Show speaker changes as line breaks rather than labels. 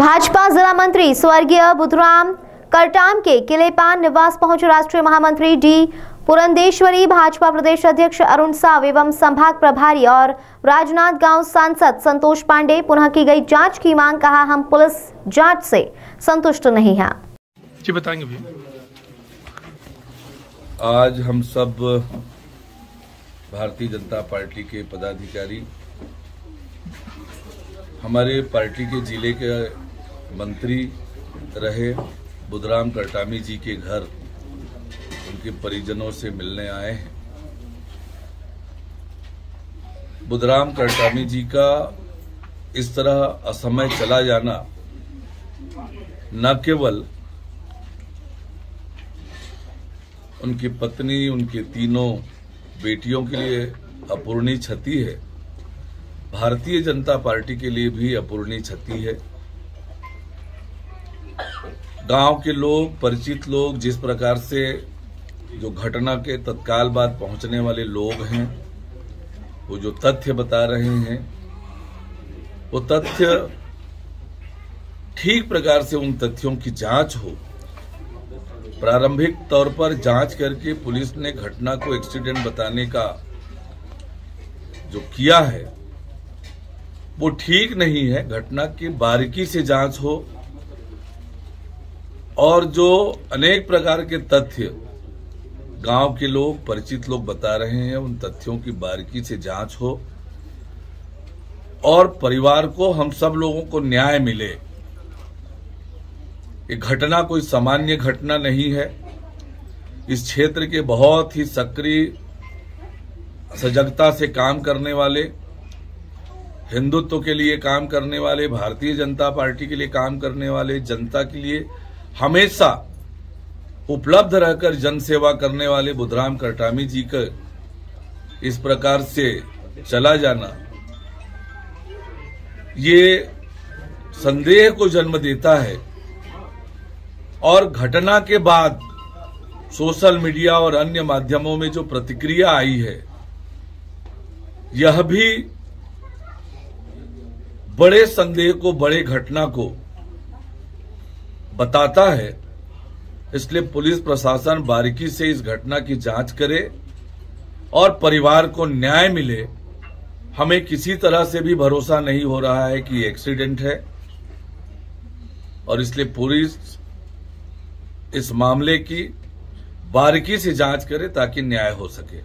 भाजपा जिला मंत्री स्वर्गीय बुधराम करटाम के किलेपान निवास पहुंचे राष्ट्रीय महामंत्री डी पुरंदेश्वरी, भाजपा प्रदेश अध्यक्ष अरुण साव एवं संभाग प्रभारी और राजनांदगांव सांसद संतोष पांडे। पुनः की गई जांच की मांग, कहा हम पुलिस जांच से संतुष्ट नहीं हैं।
जी बताएंगे भी।
आज हम सब भारतीय जनता पार्टी के पदाधिकारी, हमारे पार्टी के जिले के मंत्री रहे बुधराम करटामी जी के घर उनके परिजनों से मिलने आए हैं। बुधराम करटामी जी का इस तरह असमय चला जाना न केवल उनकी पत्नी, उनके तीनों बेटियों के लिए अपूरणीय क्षति है, भारतीय जनता पार्टी के लिए भी अपूरणीय क्षति है। गांव के लोग, परिचित लोग, जिस प्रकार से जो घटना के तत्काल बाद पहुंचने वाले लोग हैं, वो जो तथ्य बता रहे हैं, वो तथ्य ठीक प्रकार से उन तथ्यों की जांच हो। प्रारंभिक तौर पर जांच करके पुलिस ने घटना को एक्सीडेंट बताने का जो किया है वो ठीक नहीं है। घटना की बारीकी से जांच हो और जो अनेक प्रकार के तथ्य गांव के लोग, परिचित लोग बता रहे हैं, उन तथ्यों की बारीकी से जांच हो और परिवार को, हम सब लोगों को न्याय मिले। ये घटना कोई सामान्य घटना नहीं है। इस क्षेत्र के बहुत ही सक्रिय, सजगता से काम करने वाले, हिंदुत्व के लिए काम करने वाले, भारतीय जनता पार्टी के लिए काम करने वाले, जनता के लिए हमेशा उपलब्ध रहकर जन सेवा करने वाले बुधराम करटामी जी का इस प्रकार से चला जाना, ये संदेह को जन्म देता है। और घटना के बाद सोशल मीडिया और अन्य माध्यमों में जो प्रतिक्रिया आई है, यह भी बड़े संदेह को, बड़े घटना को बताता है। इसलिए पुलिस प्रशासन बारीकी से इस घटना की जांच करे और परिवार को न्याय मिले। हमें किसी तरह से भी भरोसा नहीं हो रहा है कि एक्सीडेंट है और इसलिए पुलिस इस मामले की बारीकी से जांच करे ताकि न्याय हो सके।